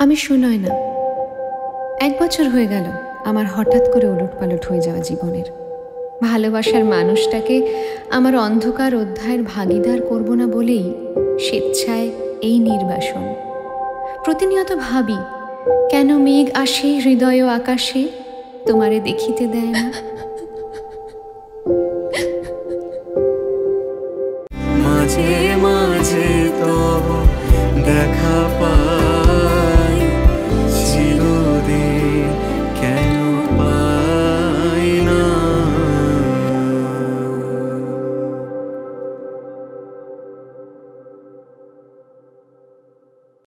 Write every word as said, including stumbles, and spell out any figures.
আমি সুনয় না। এক বছর হয়ে গেল আমার হঠাৎ করে ওলটপালট হয়ে যাওয়া জীবনের। ভালোবাসার মানুষটাকে আমার অন্ধকার অধ্যায়ের ভাগিদার করব না বলেই স্বেচ্ছায় এই নির্বাসন। প্রতিনিয়ত ভাবি, কেন মেঘ আসে হৃদয় আকাশে, তোমারে দেখিতে দেয় না।